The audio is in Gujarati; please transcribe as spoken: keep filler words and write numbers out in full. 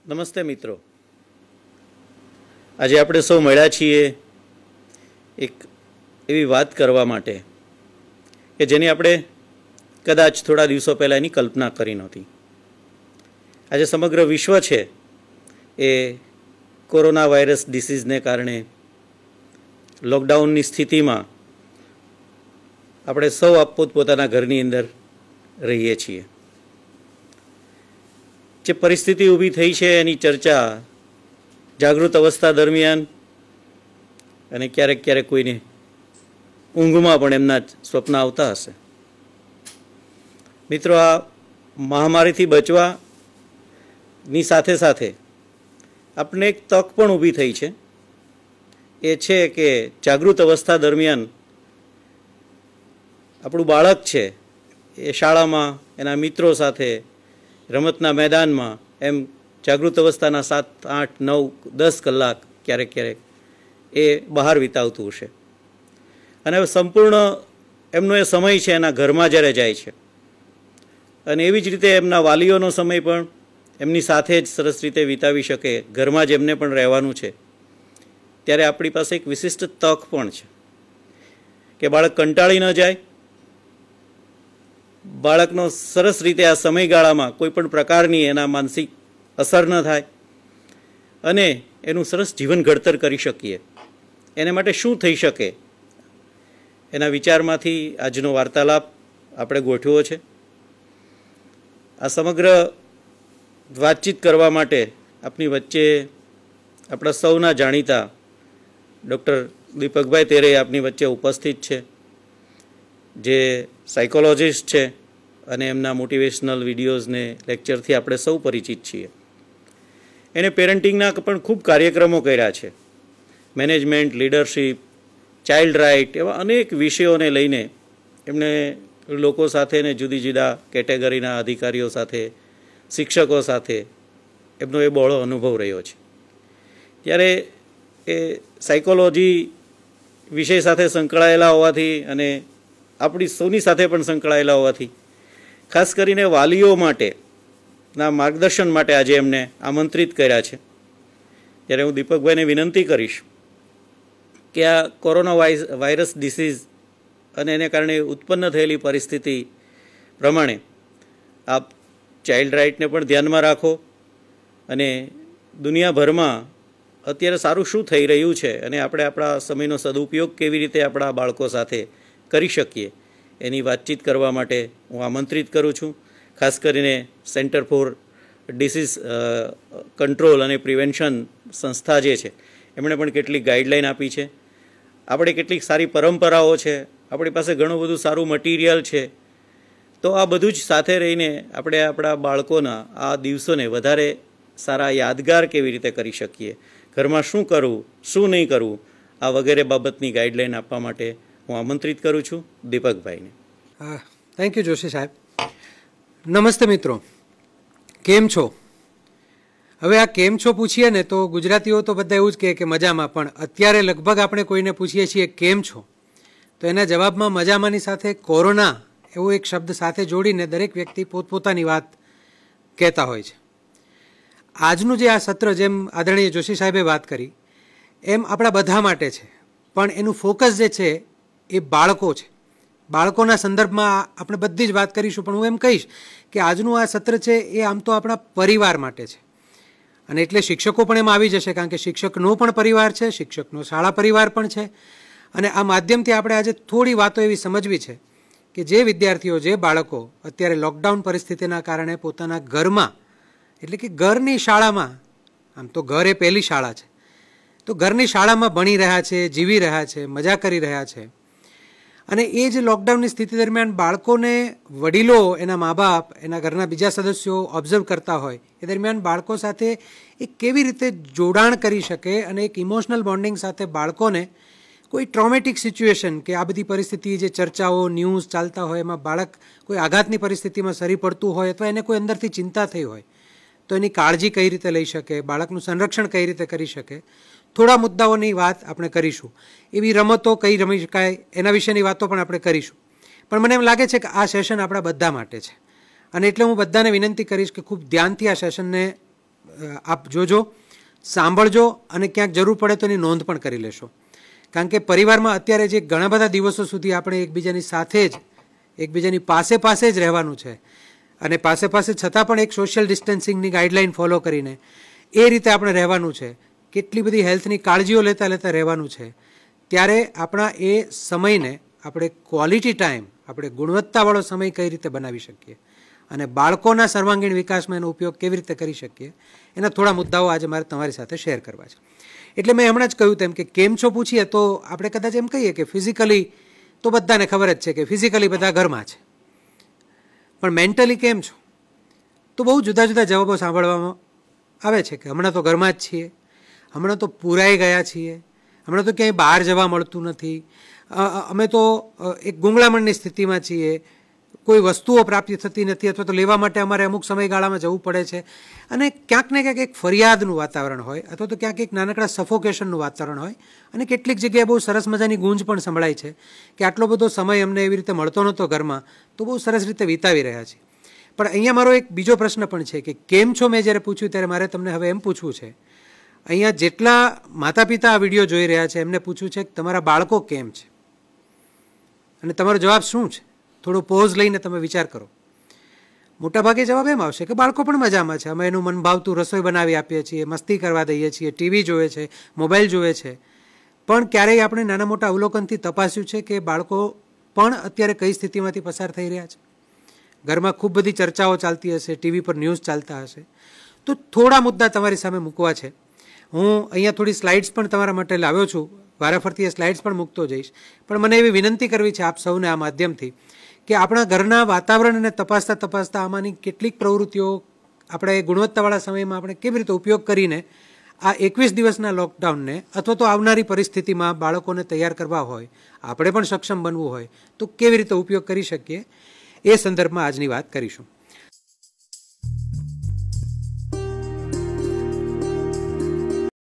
નમસ્તે મિત્રો, આજે આપણે સૌ મળ્યા છીએ એક એવી વાત કરવા માટે કે જેની આપણે કદાચ થોડા દિવસો પહેલાં એની કલ્પના કરી નહોતી. આજે સમગ્ર વિશ્વ છે એ કોરોના વાયરસ ડિસીઝને કારણે લોકડાઉનની સ્થિતિમાં આપણે સૌ પોતપોતાના ઘરની અંદર રહીએ છીએ. જે પરિસ્થિતિ ઊભી થઈ છે એની ચર્ચા જાગૃત અવસ્થા દરમિયાન અને ક્યારેક ક્યારેક કોઈને ઊંઘમાં પણ એમના સ્વપ્ન આવતા હશે. મિત્રો, આ મહામારીથી બચવાની સાથે સાથે આપણને એક તક પણ ઊભી થઈ છે. એ છે કે જાગૃત અવસ્થા દરમિયાન આપણું બાળક છે એ શાળામાં એના મિત્રો સાથે રમતના મેદાનમાં એમ જાગૃત અવસ્થાના સાત આઠ નવ દસ કલાક ક્યારેક ક્યારેક એ બહાર વિતાવતું હશે. અને હવે સંપૂર્ણ એમનો એ સમય છે એના ઘરમાં જ્યારે જાય છે અને એવી જ રીતે એમના વાલીઓનો સમય પણ એમની સાથે જ સરસ રીતે વિતાવી શકે, ઘરમાં જ એમને પણ રહેવાનું છે, ત્યારે આપણી પાસે એક વિશિષ્ટ તક પણ છે કે બાળક કંટાળી ન જાય, બાળકનો સરસ રીતે આ સમયગાળામાં કોઈ પણ પ્રકારની એના માનસિક અસર ન થાય અને એનું સરસ જીવન ઘડતર કરી શકીએ. એને માટે શું થઈ શકે એના વિચારમાંથી આજનો વાર્તાલાપ આપણે ગોઠવ્યો છે. આ સમગ્ર વાતચીત કરવા માટે આપની વચ્ચે આપણા સૌના જાણીતા ડૉક્ટર દીપકભાઈ તેરે આપની વચ્ચે ઉપસ્થિત છે, જે સાયકોલોજિસ્ટ છે અને એમના મોટિવેશનલ વિડીયોઝને લેક્ચરથી આપણે સૌ પરિચિત છીએ. એણે પેરેન્ટિંગના પણ ખૂબ કાર્યક્રમો કર્યા છે. મેનેજમેન્ટ, લીડરશિપ, ચાઇલ્ડ રાઇટ એવા અનેક વિષયોને લઈને એમણે લોકો સાથે ને જુદી જુદા કેટેગરીના અધિકારીઓ સાથે, શિક્ષકો સાથે એમનો એ બહોળો અનુભવ રહ્યો છે. ત્યારે એ સાયકોલોજી વિષય સાથે સંકળાયેલા હોવાથી અને આપણી સૌની સાથે પણ સંકળાયેલા હોવાથી ખાસ કરીને વાલીઓ માટેના માર્ગદર્શન માટે આજે એમને આમંત્રિત કર્યા છે. ત્યારે હું દીપકભાઈને વિનંતી કરીશ કે આ કોરોના વાયરસ ડિસીઝ અને એને કારણે ઉત્પન્ન થયેલી પરિસ્થિતિ પ્રમાણે આપ ચાઇલ્ડ રાઇટને પણ ધ્યાનમાં રાખો અને દુનિયાભરમાં અત્યારે સારું શું થઈ રહ્યું છે અને આપણે આપણા સમયનો સદુપયોગ કેવી રીતે આપણા બાળકો સાથે કરી શકીએ એની વાતચીત કરવા માટે હું આમંત્રિત કરું છું. ખાસ કરીને સેન્ટર ફોર ડિસીઝ કંટ્રોલ અને પ્રિવેન્શન સંસ્થા જે છે એમણે પણ કેટલીક ગાઈડલાઈન આપી છે. આપણે કેટલીક સારી પરંપરાઓ છે, આપણી પાસે ઘણું બધું સારું મટીરિયલ છે. તો આ બધું જ સાથે રહીને આપણે આપણા બાળકોના આ દિવસોને વધારે સારા યાદગાર કેવી રીતે કરી શકીએ, ઘરમાં શું કરવું, શું નહીં કરવું, આ વગેરે બાબતની ગાઈડલાઈન આપવા માટે હું આમંત્રિત કરું છું દીપકભાઈને. હા, થેન્ક યુ જોશી સાહેબ. નમસ્તે મિત્રો, કેમ છો? હવે આ કેમ છો પૂછીએ ને તો ગુજરાતીઓ તો બધા એવું જ કહે કે મજામાં, પણ અત્યારે લગભગ આપણે કોઈને પૂછીએ છીએ કેમ છો તો એના જવાબમાં મજામાંની સાથે કોરોના એવો એક શબ્દ સાથે જોડીને દરેક વ્યક્તિ પોતપોતાની વાત કહેતા હોય છે. આજનું જે આ સત્ર, જેમ આદરણીય જોશી સાહેબે વાત કરી એમ આપણા બધા માટે છે, પણ એનું ફોકસ જે છે એ બાળકો છે. બાળકોના સંદર્ભમાં આપણે બધી જ વાત કરીશું, પણ હું એમ કહીશ કે આજનું આ સત્ર છે એ આમ તો આપણા પરિવાર માટે છે. અને એટલે શિક્ષકો પણ એમાં આવી જશે, કારણ કે શિક્ષકનો પણ પરિવાર છે, શિક્ષકનો શાળા પરિવાર પણ છે. અને આ માધ્યમથી આપણે આજે થોડી વાતો એવી સમજવી છે કે જે વિદ્યાર્થીઓ, જે બાળકો અત્યારે લોકડાઉન પરિસ્થિતિના કારણે પોતાના ઘરમાં, એટલે કે ઘરની શાળામાં, આમ તો ઘર એ પહેલી શાળા છે, તો ઘરની શાળામાં ભણી રહ્યા છે, જીવી રહ્યા છે, મજા કરી રહ્યા છે. અને એ જ લોકડાઉનની સ્થિતિ દરમિયાન બાળકોને વડીલો, એના મા બાપ, એના ઘરના બીજા સદસ્યો ઓબ્ઝર્વ કરતા હોય એ દરમિયાન બાળકો સાથે એ કેવી રીતે જોડાણ કરી શકે અને એક ઇમોશનલ બોન્ડિંગ સાથે બાળકોને કોઈ ટ્રોમેટિક સિચ્યુએશન કે આ બધી પરિસ્થિતિ, જે ચર્ચાઓ, ન્યૂઝ ચાલતા હોય એમાં બાળક કોઈ આઘાતની પરિસ્થિતિમાં સરી પડતું હોય અથવા એને કોઈ અંદરથી ચિંતા થઈ હોય તો એની કાળજી કઈ રીતે લઈ શકે, બાળકનું સંરક્ષણ કઈ રીતે કરી શકે, થોડા મુદ્દાઓની વાત આપણે કરીશું. એવી રમતો કઈ રમી શકાય એના વિશેની વાતો પણ આપણે કરીશું. પણ મને એમ લાગે છે કે આ સેશન આપણા બધા માટે છે અને એટલે હું બધાને વિનંતી કરીશ કે ખૂબ ધ્યાનથી આ સેશનને આપ જોજો, સાંભળજો અને ક્યાંક જરૂર પડે તો એની નોંધ પણ કરી લેશો. કારણ કે પરિવારમાં અત્યારે જે ઘણા બધા દિવસો સુધી આપણે એકબીજાની સાથે જ એકબીજાની પાસે પાસે જ રહેવાનું છે અને પાસે પાસે છતાં પણ એક સોશિયલ ડિસ્ટન્સિંગની ગાઈડલાઇન ફોલો કરીને એ રીતે આપણે રહેવાનું છે, કેટલી બધી હેલ્થની કાળજીઓ લેતા લેતા રહેવાનું છે, ત્યારે આપણા એ સમયને આપણે ક્વોલિટી ટાઈમ, આપણે ગુણવત્તાવાળો સમય કઈ રીતે બનાવી શકીએ અને બાળકોના સર્વાંગીણ વિકાસમાં એનો ઉપયોગ કેવી રીતે કરી શકીએ, એના થોડા મુદ્દાઓ આજે મારે તમારી સાથે શેર કરવા છે. એટલે મેં હમણાં જ કહ્યું તેમ કે કેમ છો પૂછીએ તો આપણે કદાચ એમ કહીએ કે ફિઝિકલી તો બધાને ખબર જ છે કે ફિઝિકલી બધા ઘરમાં છે, પણ મેન્ટલી કેમ છો તો બહુ જુદા જુદા જવાબો સાંભળવામાં આવે છે કે હમણાં તો ઘરમાં જ છીએ, હમણાં તો પૂરાઈ ગયા છીએ, હમણાં તો ક્યાંય બહાર જવા મળતું નથી, અમે તો એક ગુંગળામણની સ્થિતિમાં છીએ, કોઈ વસ્તુઓ પ્રાપ્તિ થતી નથી અથવા તો લેવા માટે અમારે અમુક સમયગાળામાં જવું પડે છે. અને ક્યાંક ને ક્યાંક એક ફરિયાદનું વાતાવરણ હોય અથવા તો ક્યાંક એક નાનકડા સફોકેશનનું વાતાવરણ હોય અને કેટલીક જગ્યાએ બહુ સરસ મજાની ગૂંજ પણ સંભળાય છે કે આટલો બધો સમય અમને એવી રીતે મળતો નહોતો ઘરમાં, તો બહુ સરસ રીતે વિતાવી રહ્યા છીએ. પણ અહીંયા મારો એક બીજો પ્રશ્ન પણ છે કે કેમ છો મેં જ્યારે પૂછ્યું ત્યારે મારે તમને હવે એમ પૂછવું છે, અહીંયા જેટલા માતા પિતા આ વિડીયો જોઈ રહ્યા છે એમને પૂછવું છે કે તમારા બાળકો કેમ છે અને તમારો જવાબ શું છે? થોડો પોઝ લઈને તમે વિચાર કરો. મોટાભાગે જવાબ એમ આવશે કે બાળકો પણ મજામાં છે, અમે એનું મન ભાવતું રસોઈ બનાવી આપીએ છીએ, મસ્તી કરવા દઈએ છીએ, ટીવી જોવે છે, મોબાઈલ જોવે છે. પણ ક્યારેય આપણે નાના મોટા અવલોકનથી તપાસ્યું છે કે બાળકો પણ અત્યારે કઈ સ્થિતિમાંથી પસાર થઈ રહ્યા છે? ઘરમાં ખૂબ બધી ચર્ચાઓ ચાલતી હશે, ટીવી પર ન્યૂઝ ચાલતા હશે, તો થોડા મુદ્દા તમારી સામે મૂકવા છે. હું અહીંયા થોડી સ્લાઇડ્સ પણ તમારા માટે લાવ્યો છું, વારાફરતી એ સ્લાઇડ્સ પણ મૂકતો જઈશ, પણ મને એવી વિનંતી કરવી છે આપ સૌને આ માધ્યમથી કે આપણા ઘરના વાતાવરણને તપાસતા તપાસતા આમાંની કેટલીક પ્રવૃત્તિઓ આપણે ગુણવત્તાવાળા સમયમાં આપણે કેવી રીતે ઉપયોગ કરીને આ એકવીસ દિવસના લોકડાઉનને અથવા તો આવનારી પરિસ્થિતિમાં બાળકોને તૈયાર કરવા હોય, આપણે પણ સક્ષમ બનવું હોય તો કેવી રીતે ઉપયોગ કરી શકીએ, એ સંદર્ભમાં આજની વાત કરીશું.